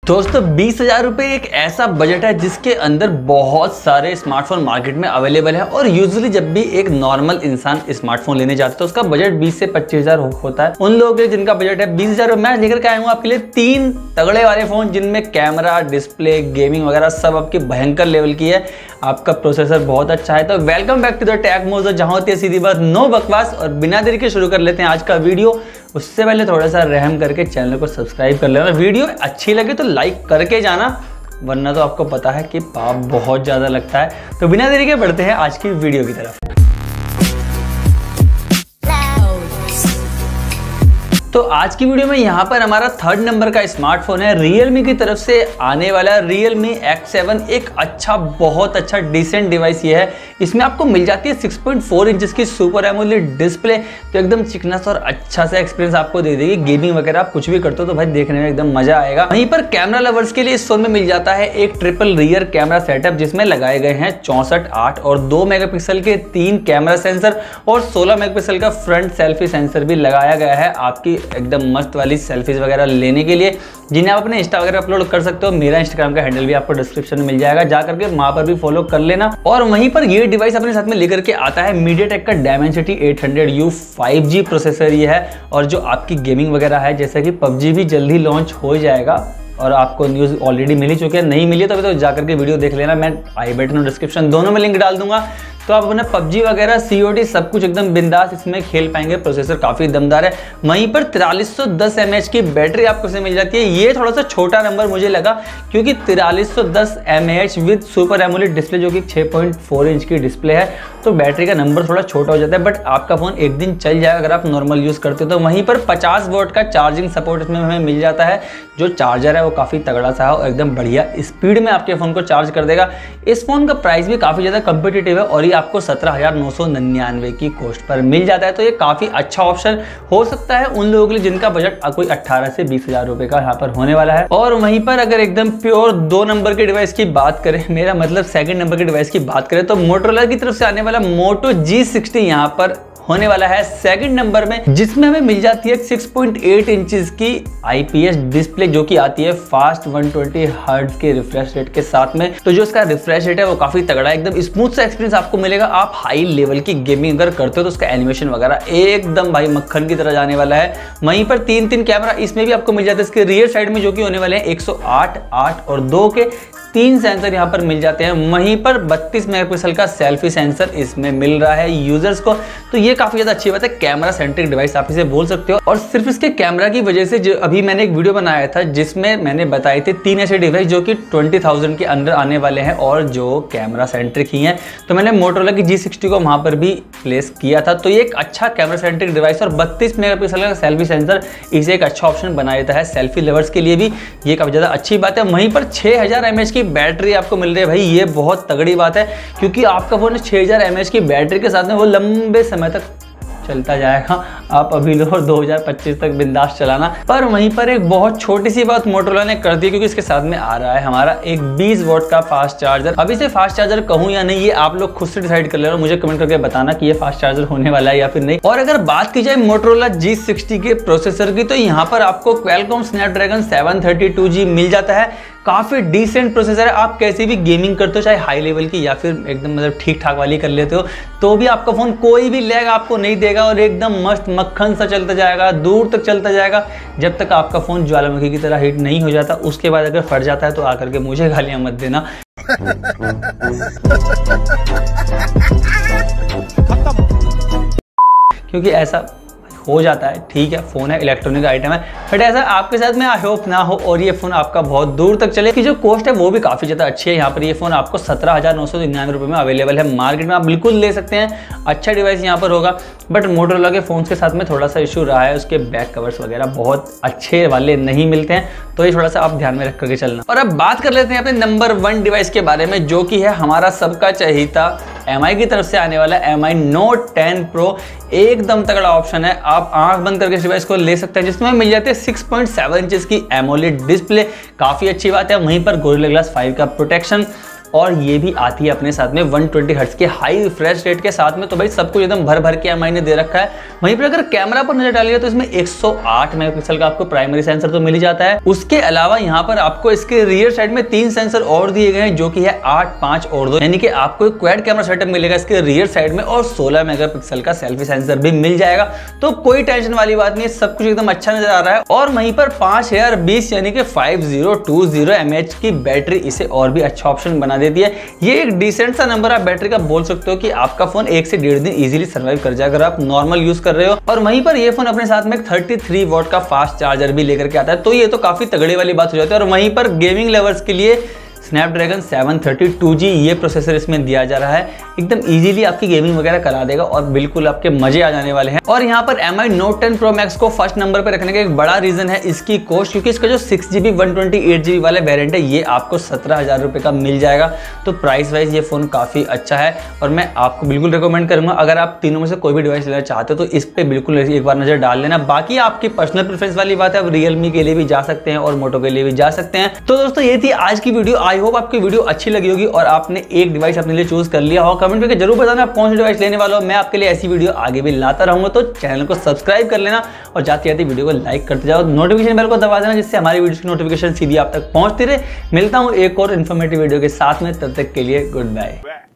दोस्तों 20,000 रुपये एक ऐसा बजट है जिसके अंदर बहुत सारे स्मार्टफोन मार्केट में अवेलेबल है। और यूजुअली जब भी एक नॉर्मल इंसान स्मार्टफोन लेने जाता है तो उसका बजट 20 से 25,000 होता है। उन लोगों के लिए जिनका बजट है 20,000 रुपये, मैं लेकर के आया हूँ आपके लिए 3 तगड़े वाले फोन जिनमें कैमरा, डिस्प्ले, गेमिंग वगैरह सब आपकी भयंकर लेवल की है। आपका प्रोसेसर बहुत अच्छा है। तो welcome back to the Tech Mojo, जहां होती है सीधी बात, नो बकवास। और बिना देरी के शुरू कर लेते हैं आज का वीडियो। उससे पहले थोड़ा सा रहम करके चैनल को सब्सक्राइब कर लेना। वीडियो अच्छी लगे तो लाइक करके जाना, वरना तो आपको पता है कि पाप बहुत ज़्यादा लगता है। तो बिना देरी के बढ़ते हैं आज की वीडियो की तरफ। तो आज की वीडियो में यहाँ पर हमारा 3rd नंबर का स्मार्टफोन है। Realme की तरफ से आने वाला Realme X7 एक अच्छा, बहुत अच्छा डिसेंट डिवाइस ये है। इसमें आपको मिल जाती है 6.4 इंचेस की सुपर एमोलेड डिस्प्ले, तो एकदम चिकनास और अच्छा सा एक्सपीरियंस आपको दे देगी। गेमिंग वगैरह आप कुछ भी करते हो तो भाई देखने में एकदम मजा आएगा। वहीं पर कैमरा लवर्स के लिए इस फोन में मिल जाता है एक ट्रिपल रियर कैमरा सेटअप, जिसमें लगाए गए हैं 64, 8 और 2 मेगापिक्सल के 3 कैमरा सेंसर और 16 मेगापिक्सल का फ्रंट सेल्फी सेंसर भी लगाया गया है आपकी एकदम मस्त वाली सेल्फीज वगैरह लेने के लिए, जिन्हें आप अपने इंस्टा वगैरह अपलोड कर सकते हो। मेरा इंस्टाग्राम का हैंडल भी आपको डिस्क्रिप्शन में मिल जाएगा, जा करके वहां पर भी फॉलो कर लेना। और वहीं पर ये डिवाइस अपने साथ में लेकर के आता है MediaTek का Dimensity 800U 5G प्रोसेसर ये है। और जो आपकी गेमिंग वगैरह है, जैसे कि PUBG भी जल्दी लॉन्च हो जाएगा और आपको न्यूज़ ऑलरेडी मिल ही चुकी है। नहीं मिली तो अभी तो जाकर के वीडियो देख लेना, मैं आई बटन और डिस्क्रिप्शन दोनों में लिंक डाल दूंगा। तो आप अपना PUBG वगैरह COD सब कुछ एकदम बिंदास इसमें खेल पाएंगे। प्रोसेसर काफ़ी दमदार है। वहीं पर 4310 mAh की बैटरी आपको इसमें मिल जाती है। ये थोड़ा सा छोटा नंबर मुझे लगा, क्योंकि 4310 mAh with super AMOLED display जो कि 6.4 इंच की डिस्प्ले है, तो बैटरी का नंबर थोड़ा छोटा हो जाता है। बट आपका फ़ोन एक दिन चल जाएगा अगर आप नॉर्मल यूज़ करते हो तो। वहीं पर 50 वॉट का चार्जिंग सपोर्ट इसमें हमें मिल जाता है। जो चार्जर है वो काफ़ी तगड़ा सा है और एकदम बढ़िया स्पीड में आपके फ़ोन को चार्ज कर देगा। इस फ़ोन का प्राइस भी काफ़ी ज़्यादा कम्पिटिटिव है और ये आपको 17,999 की कॉस्ट पर मिल जाता है। तो ये काफ़ी अच्छा ऑप्शन हो सकता है उन लोगों के लिए जिनका बजट कोई 18 से 20,000 रुपये का यहाँ पर होने वाला है। और वहीं पर अगर एकदम प्योर 2 नंबर के डिवाइस की बात करें, मेरा मतलब 2nd नंबर के डिवाइस की बात करें, तो मोटोरोला की तरफ से आने वाला Moto G60 यहाँ पर होने वाला है 2nd नंबर में, जिसमें हमें मिल जाती है 6.8 इंचेस की IPS डिस्प्ले जो कि आती है फास्ट 120 हर्ट्ज के रिफ्रेश रेट के साथ में। तो जो इसका रिफ्रेश रेट है वो काफी तगड़ा है, एकदम स्मूथ सा एक्सपीरियंस आपको मिलेगा। आप हाई लेवल की गेमिंग अगर करते हो तो उसका एनिमेशन वगैरह एकदम भाई मक्खन की तरह जाने वाला है। वहीं पर 3 कैमरा इसमें भी आपको मिल जाता है इसके रियर साइड में, जो कि होने वाले हैं 108, 8 और 2 के 3 सेंसर यहाँ पर मिल जाते हैं। वहीं पर 32 मेगापिक्सल का सेल्फी सेंसर इसमें मिल रहा है यूजर्स को, तो ये काफी ज्यादा अच्छी बात है। कैमरा सेंट्रिक डिवाइस आप इसे बोल सकते हो। और सिर्फ इसके कैमरा की वजह से, जो अभी मैंने एक वीडियो बनाया था जिसमें मैंने बताए थे 3 ऐसे डिवाइस जो कि 20,000 के अंदर आने वाले हैं और जो कैमरा सेंट्रिक ही हैं, तो मैंने मोटोरोला की G60 को वहां पर भी प्लेस किया था। तो ये एक अच्छा कैमरा सेंट्रिक डिवाइस और 32 मेगापिक्सल का सेल्फी सेंसर इसे एक अच्छा ऑप्शन बना देता है सेल्फी लवर्स के लिए भी। ये काफी ज्यादा अच्छी बात है। वहीं पर 6000 mAh की बैटरी आपको मिल रही है। भाई ये बहुत तगड़ी बात है, क्योंकि आपका फोन 6000 mAh की बैटरी के साथ में वो लंबे समय तक चलता जाएगा। आप अभी लो और 2025 तक बिंदास चलाना। पर वहीं पर एक बहुत छोटी सी बात मोटोरोला ने कर दी, क्योंकि इसके साथ में आ रहा है हमारा एक 20 वॉट का फास्ट चार्जर। अब इसे फास्ट चार्जर कहूं या नहीं, ये आप लोग खुद से डिसाइड कर लेना। मुझे कमेंट करके बताना कि ये फास्ट चार्जर होने वाला है या फिर नहीं। और अगर बात की जाए मोटोरोला G60 के प्रोसेसर की, तो यहाँ पर आपको Qualcomm Snapdragon 732G मिल जाता है। काफी डिसेंट प्रोसेसर है। आप कैसे भी गेमिंग करते हो, चाहे हाई लेवल की या फिर एकदम मतलब ठीक ठाक वाली कर लेते हो, तो भी आपका फोन कोई भी लैग आपको नहीं देगा और एकदम मस्त मक्खन सा चलता जाएगा, दूर तक चलता जाएगा, जब तक आपका फोन ज्वालामुखी की तरह हीट नहीं हो जाता। उसके बाद अगर फट जाता है तो आकर के मुझे गालियां मत देना। क्योंकि ऐसा हो जाता है, ठीक है, फोन है, इलेक्ट्रॉनिक आइटम है, बट ऐसा आपके साथ में आई होप ना हो और ये फोन आपका बहुत दूर तक चले। कि जो कॉस्ट है वो भी काफी ज्यादा अच्छी है। यहाँ पर ये फोन आपको 17,999 रुपये में अवेलेबल है मार्केट में, आप बिल्कुल ले सकते हैं। अच्छा डिवाइस यहाँ पर होगा। बट मोटोरोला के फोन के साथ में थोड़ा सा इशू रहा है, उसके बैक कवर्स वगैरह बहुत अच्छे वाले नहीं मिलते हैं, तो ये थोड़ा सा आप ध्यान में रख करके चलना। और अब बात कर लेते हैं अपने नंबर 1 डिवाइस के बारे में, जो कि है हमारा सबका चहेता MI की तरफ से आने वाला MI Note 10 Pro। एकदम तगड़ा ऑप्शन है। आप आंख बंद करके इस डिवाइस को ले सकते हैं, जिसमें मिल जाते हैं 6.7 इंचेस की एमोलेड डिस्प्ले, काफी अच्छी बात है। वहीं पर गोरिल्ला ग्लास 5 का प्रोटेक्शन, और ये भी आती है अपने साथ में 120 हर्ट्ज के हाई रिफ्रेश रेट के साथ में। तो भाई सब कुछ एकदम भर भर के एमआई ने दे रखा है। वहीं पर अगर कैमरा पर नजर डालिए तो इसमें 108 मेगापिक्सल का आपको प्राइमरी सेंसर तो मिल ही जाता है। उसके अलावा यहाँ पर आपको इसके रियर साइड में 3 सेंसर और दिए गए हैं, जो कि है 8, 5 और 2, यानी कि आपको एक क्वाड कैमरा सेटअप मिलेगा इसके रियर साइड में और 16 मेगापिक्सल का सेल्फी सेंसर भी मिल जाएगा। तो कोई टेंशन वाली बात नहीं है, सब कुछ एकदम अच्छा नजर आ रहा है। और वहीं पर 5020 यानी कि 5020 mAh की बैटरी इसे और भी अच्छा ऑप्शन बना देती है। ये एक डिसेंट सा नंबर आप बैटरी का बोल सकते हो कि आपका फोन 1 से 1.5 दिन इजीली सर्वाइव कर जाएगा अगर आप नॉर्मल यूज कर रहे हो। और वहीं पर ये फोन अपने साथ में 33 वॉट का फास्ट चार्जर भी लेकर के आता है, तो ये तो काफी तगड़े वाली बात हो जाती है। और वहीं पर गेमिंग लवर्स के लिए स्नैपड्रैगन 732G ये प्रोसेसर इसमें दिया जा रहा है, एकदम इजीली आपकी गेमिंग वगैरह करा देगा और बिल्कुल आपके मजे आ जाने वाले हैं। और यहाँ पर Mi Note 10 Pro Max को फर्स्ट नंबर पर रखने का एक बड़ा रीजन है इसकी कॉस्ट, क्योंकि इसका जो 6GB 128GB वाला वेरिएंट है ये आपको 17,000 रुपये का मिल जाएगा। तो प्राइस वाइज ये फोन काफी अच्छा है और मैं आपको बिल्कुल रिकमेंड करूंगा अगर आप तीनों में से कोई भी डिवाइस लेना चाहते हो तो इस पे बिल्कुल एक बार नजर डाल लेना। बाकी आपकी पर्सनल प्रेफरेंस वाली बात है, आप रियलमी के लिए भी जा सकते हैं और मोटो के लिए भी जा सकते हैं। तो दोस्तों ये थी आज की वीडियो। आई होप आपकी वीडियो अच्छी लगी होगी और आपने एक डिवाइस अपने लिए चूज कर लिया होगा। कमेंट करके जरूर बताना आप कौन सी डिवाइस लेने वाले हो। मैं आपके लिए ऐसी वीडियो आगे भी लाता रहूंगा, तो चैनल को सब्सक्राइब कर लेना और जाते जाते वीडियो को लाइक करते जाओ, नोटिफिकेशन बेल को दबा देना जिससे हमारी वीडियो की नोटिफिकेशन सीधी आप तक पहुंचती रहे। मिलता हूं एक और इन्फॉर्मेटिव वीडियो के साथ में, तब तक के लिए गुड बाय।